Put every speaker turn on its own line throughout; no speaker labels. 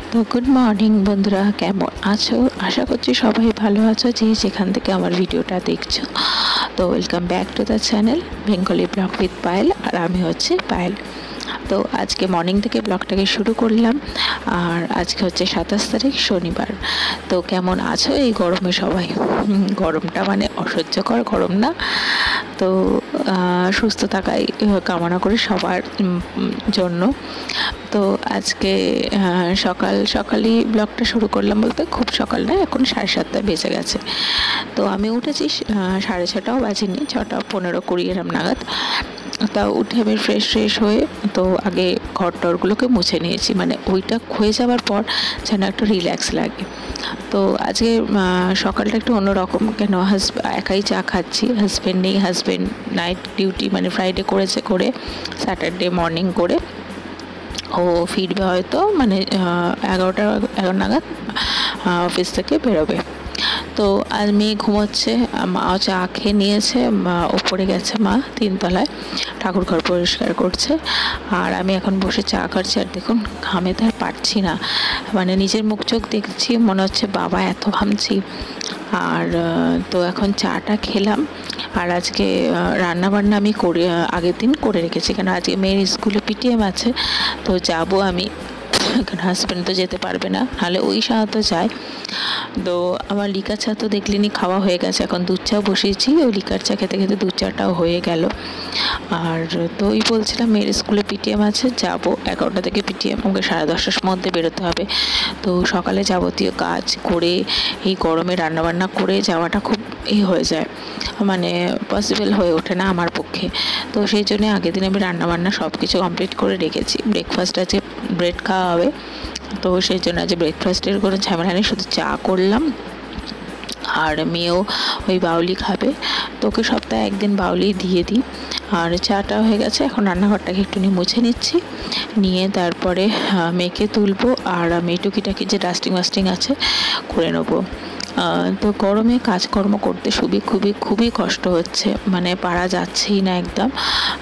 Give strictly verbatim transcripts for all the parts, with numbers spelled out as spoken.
তো good morning বন্ধুরা, কেমন আছো? আশা করছি সবাই ভালো আছো, যে যেখান থেকে আমার ভিডিওটা দেখছো। তো welcome back to the channel Bengali vlog with Payel. আর আমি হচ্ছে পায়েল। তো আজকে মর্নিং থেকে ব্লগটাকে শুরু করলাম। আর আজকে হচ্ছে সাতাশ তারিখ শনিবার। তো কেমন আছো এই গরমে সবাই? গরমটা মানে অসহ্যকর গরম না? তো সুস্থ থাকাই কামনা করি সবার জন্য। তো আজকে সকাল সকালই ব্লগটা শুরু করলাম, বলতে খুব সকাল না, এখন সাড়ে সাতটা বেজে গেছে। তো আমি উঠেছি সাড়ে ছটাও বাজেনি, ছটা পনেরো কুড়ি এরম নাগাদ। তা উঠে আমি ফ্রেশ ফ্রেশ হয়ে তো আগে ঘর টরগুলোকে মুছে নিয়েছি, মানে ওইটা হয়ে যাওয়ার পর যেন একটা রিল্যাক্স লাগে। তো আজকে সকালটা একটু অন্যরকম, কেন হাজব্যান্ড একাই চা খাচ্ছি, হাজব্যান্ড নেই, হাজব্যান্ড নাইট ডিউটি মানে ফ্রাইডে করেছে, করে স্যাটারডে মর্নিং করে ও ফিরবে হয়তো, মানে এগারোটা এগারো নাগাদ অফিস থেকে বেরোবে। তো আজ মেয়ে ঘুমোচ্ছে, মা চা খেয়ে নিয়েছে, ওপরে গেছে মা তিনতলায় ঠাকুর ঘর পরিষ্কার করছে। আর আমি এখন বসে চা খাচ্ছি। আর দেখুন ঘামে তো আর পারছি না, মানে নিজের মুখ চোখ দেখছি মনে হচ্ছে বাবা এত ঘামছি। আর তো এখন চাটা খেলাম। আর আজকে রান্না বান্না আমি করে আগের দিন করে রেখেছি, কেন আজকে মেয়ের স্কুলে পিটিএম আছে। তো যাব আমি, কারণ হাজব্যান্ড তো যেতে পারবে না, নাহলে ওই সাথে তো যায়। তো আমার লিকার চা তো দেখলেনি খাওয়া হয়ে গেছে, এখন দুধ চা বসিয়েছি, ওই লিকার চা খেতে খেতে দুধ চাটাও হয়ে গেল। আর তো ওই বলছিলাম মেয়ের স্কুলে পিটিএম আছে, যাব এগারোটা থেকে পিটিএম, আমাকে সাড়ে দশটার মধ্যে বেরোতে হবে। তো সকালে যাবতীয় কাজ করে এই গরমে রান্নাবান্না করে যাওয়াটা খুব এই হয়ে যায়, মানে পসিবল হয়ে ওঠে না আমার পক্ষে। তো সেই জন্য আগের দিন আমি রান্নাবান্না সব কিছু কমপ্লিট করে রেখেছি। ব্রেকফাস্ট আছে, ব্রেড খাওয়া হবে, তো সেই জন্য আজ ব্রেকফাস্টের কোনো ঝামেলা নেই, শুধু চা করলাম। আর মেয়েও ওই বাউলি খাবে, তো ওকে সপ্তাহে একদিন বাউলি দিয়ে দিই। আর চাটা হয়ে গেছে, এখন রান্নাঘরটাকে একটু নিয়ে মুছে নিচ্ছি, নিয়ে তারপরে মেয়েকে তুলবো। আর আমি টুকিটাকি যে ডাস্টিং ওয়াস্টিং আছে করে নেবো। তো গরমে কাজকর্ম করতে খুবই খুবই খুবই কষ্ট হচ্ছে, মানে পারা যাচ্ছেই না একদম।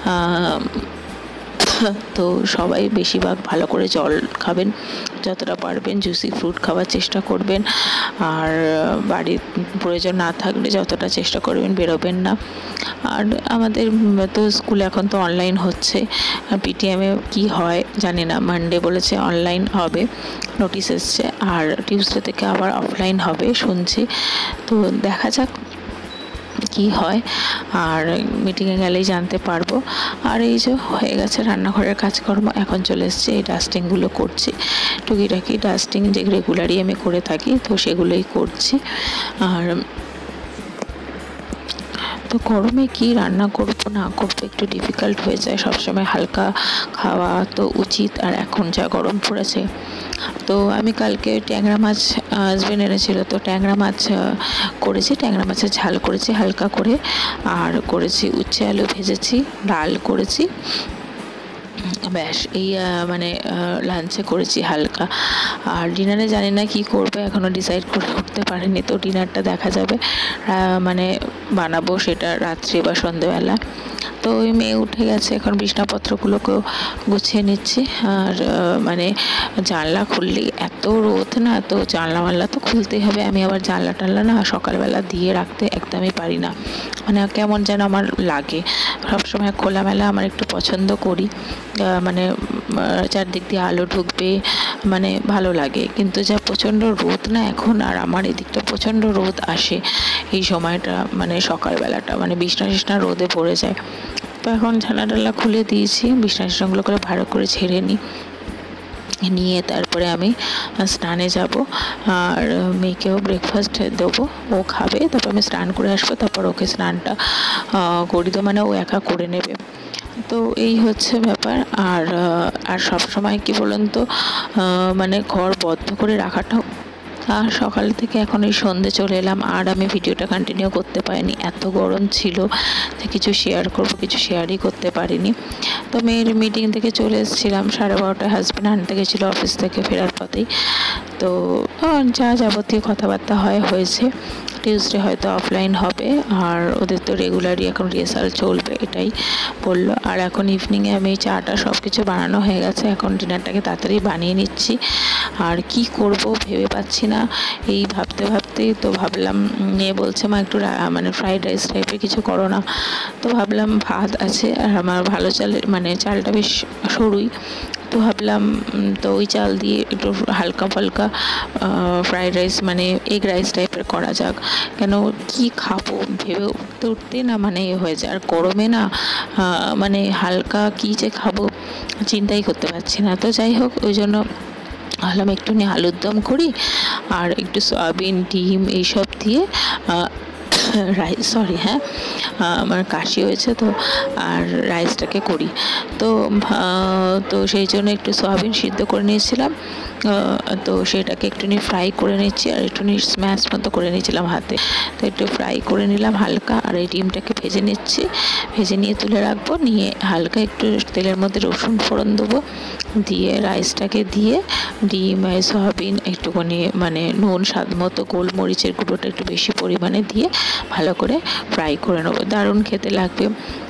তো সবাই বেশিরভাগ ভালো করে জল খাবেন, যতটা পারবেন জুসি ফ্রুট খাওয়ার চেষ্টা করবেন। আর বাড়ির প্রয়োজন না থাকলে যতটা চেষ্টা করবেন বেরোবেন না। আর আমাদের তো স্কুল এখন তো অনলাইন হচ্ছে, পিটিএমে কি হয় জানি না, মানডে বলেছে অনলাইন হবে, নোটিশ এসছে। আর টিউসডে থেকে আবার অফলাইন হবে শুনছি, তো দেখা যাক কি হয়। আর মিটিংয়ে গেলেই জানতে পারবো। আর এই যে হয়ে গেছে রান্নাঘরের কাজকর্ম, এখন চলে এসছে এই ডাস্টিংগুলো করছি, টুকিটাকি ডাস্টিং যে রেগুলারই আমি করে থাকি, তো সেগুলোই করছি। আর তো গরমে কি রান্না করবো না করবো একটু ডিফিকাল্ট হয়ে যায়, সবসময় হালকা খাওয়া তো উচিত। আর এখন যা গরম পড়েছে, তো আমি কালকে ট্যাংরা মাছ হাজবেন্ড এনেছিল, তো ট্যাংরা মাছ করেছি, ট্যাংরা মাছের ঝাল করেছি হালকা করে। আর করেছি উচ্ছে আলু ভেজেছি, ডাল করেছি, ব্যাস এই মানে লাঞ্চে করেছি হালকা। আর ডিনারে জানি না কি করবে, এখনও ডিসাইড করে উঠতে পারিনি, তো ডিনারটা দেখা যাবে, মানে বানাবো সেটা রাত্রি বা সন্ধেবেলা। তো ওই মেয়ে উঠে গেছে, এখন বিছনাপত্রগুলোকেও গুছিয়ে নিচ্ছি। আর মানে জানলা খুললেই এত রোদ না, তো জানলা মাল্লা তো খুলতেই হবে। আমি আবার জানলা টানলা না সকালবেলা দিয়ে রাখতে একদমই পারি না, মানে কেমন যেন আমার লাগে। সবসময় খোলামেলা আমার একটু পছন্দ করি, মানে চারদিক দিয়ে আলো ঢুকবে, মানে ভালো লাগে। কিন্তু যা প্রচণ্ড রোদ না এখন, আর আমার এদিকটা প্রচণ্ড রোদ আসে এই সময়টা, মানে সকালবেলাটা, মানে বিছনা টিছনা রোদে পড়ে যায়। তো এখন জানলা টালা খুলে দিয়েছি, বিছনা টিছনাগুলো করে ভালো করে ঝেড়ে নিই, নিয়ে তারপরে আমি স্নানে যাব। আর মেয়েকেও ব্রেকফাস্ট দেবো, ও খাবে, তারপর আমি স্নান করে আসবো, তারপর ওকে স্নানটা করি, তো মানে ও একা করে নেবে। তো এই হচ্ছে ব্যাপার। আর আর সব সময় কি বলুন তো, মানে ঘর বদ্ধ করে রাখাটাও, আর সকাল থেকে এখন এই সন্ধে চলে এলাম, আর আমি ভিডিওটা কন্টিনিউ করতে পারিনি, এত গরম ছিল যে কিছু শেয়ার করব কিছু শেয়ারই করতে পারিনি। তো মেয়ের মিটিং থেকে চলে এসেছিলাম সাড়ে বারোটায়, হাজব্যান্ড আনতে গেছিলো অফিস থেকে ফেরার পথেই। তো যা যাবতীয় কথাবার্তা হয় হয়েছে। টিউসডে হয়তো অফলাইন হবে, আর ওদের তো রেগুলারই এখন রিহার্সাল চলবে, এটাই বললো। আর এখন ইভিনিংয়ে আমি চাটা সব কিছু বানানো হয়ে গেছে, এখন ডিনারটাকে তাড়াতাড়ি বানিয়ে নিচ্ছি। আর কি করব ভেবে পাচ্ছি না, এই ভাবতে ভাবতে তো ভাবলাম, মেয়ে বলছে মা একটু মানে ফ্রাইড রাইস টাইপের কিছু করো না। তো ভাবলাম ভাত আছে, আর আমার ভালো চালের মানে চালটা বেশ সরুই, তো ভাবলাম তো ওই চাল দিয়ে একটু হালকা ফালকা ফ্রাইড রাইস মানে এগ রাইস টাইপের করা যাক। কেন কি খাবো ভেবে উঠতে উঠতে না মানে এ হয়ে যায়, আর গরমে না মানে হালকা কি যে খাবো চিন্তাই করতে পারছি না। তো যাই হোক, ওই জন্য ভাবলাম একটুখানি আলুর দম করি, আর একটু সয়াবিন ডিম এইসব দিয়ে রাইস সরি হ্যাঁ আমার কাশি হয়েছে তো, আর রাইসটাকে করি। তো তো সেই জন্য একটু সয়াবিন সিদ্ধ করে নিয়েছিলাম, তো সেটাকে একটুখানি ফ্রাই করে নিচ্ছি, আর একটুখানি স্ম্যাশ মতো করে নিয়েছিলাম হাতে, তো একটু ফ্রাই করে নিলাম হালকা। আর এই ডিমটাকে ভেজে নিচ্ছি, ভেজে নিয়ে তুলে রাখবো, নিয়ে হালকা একটু তেলের মধ্যে রসুন ফোড়ন দেবো, দিয়ে রাইসটাকে দিয়ে ডিম সয়াবিন একটুখানি মানে নুন স্বাদ মতো, গোলমরিচের গুঁড়োটা একটু বেশি পরিমাণে দিয়ে ভালো করে ফ্রাই করে নেবো, দারুণ খেতে লাগবে।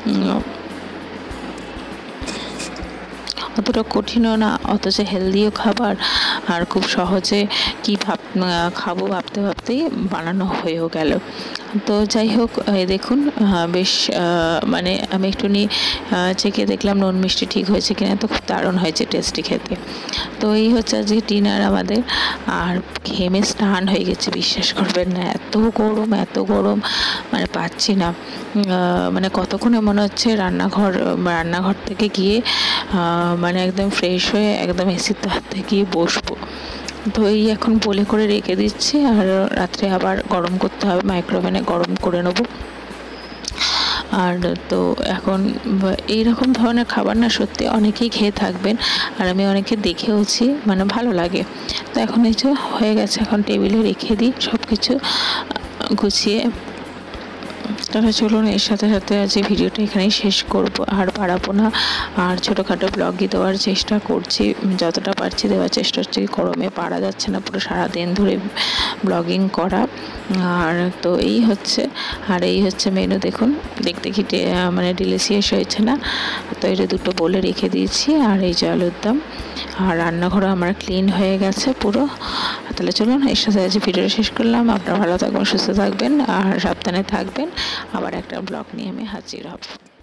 অতটা কঠিনও না, অথচ হেলদিও খাবার, আর খুব সহজে কি ভাব খাবো ভাবতে ভাবতেই বানানো হয়েও গেল। তো যাই হোক, দেখুন বেশ মানে আমি একটুখানি চেখে দেখলাম নুন মিষ্টি ঠিক হয়েছে কিনা, তো খুব দারুণ হয়েছে টেস্টি খেতে। তো এই হচ্ছে আজকে ডিনার আমাদের। আর ঘেমে স্নান হয়ে গেছে, বিশ্বাস করবেন না, এত গরম এত গরম মানে পাচ্ছি না, মানে কতক্ষণে মনে হচ্ছে রান্নাঘর রান্নাঘর থেকে গিয়ে মানে একদম ফ্রেশ হয়ে একদম এসির হাতে গিয়ে বসবো। তো এই এখন বলে করে রেখে দিচ্ছি, আর রাত্রে আবার গরম করতে হবে, মাইক্রোওভেনে গরম করে নেবো। আর তো এখন এইরকম ধরনের খাবার না সত্যি অনেকেই খেয়ে থাকবেন, আর আমি অনেকে দেখেওছি, মানে ভালো লাগে। তো এখন এই যে হয়ে গেছে, এখন টেবিলে রেখে দিই সব কিছু গুছিয়ে। তাহলে চলুন এর সাথে সাথে আজ ভিডিওটা এখানেই শেষ করব, আর বাড়াবো না, আর ছোটোখাটো ব্লগই দেওয়ার চেষ্টা করছি, যতটা পারছি দেওয়ার চেষ্টা করছি। গরমে পারা যাচ্ছে না পুরো সারাদিন ধরে ব্লগিং করা। আর তো এই হচ্ছে, আর এই হচ্ছে মেনু, দেখুন দেখতে কি মানে ডিলিশিয়াস হয়েছে না। তো এটা দুটো বলে রেখে দিয়েছি, আর এই যে আলুর দম, আর রান্নাঘরও আমার ক্লিন হয়ে গেছে পুরো। তাহলে চলুন এর সাথে আজ ভিডিওটা শেষ করলাম। আপনারা ভালো থাকবেন, সুস্থ থাকবেন, আর সাবধানে থাকবেন। আবার একটা ব্লগ নিয়ে আমি হাজির হব।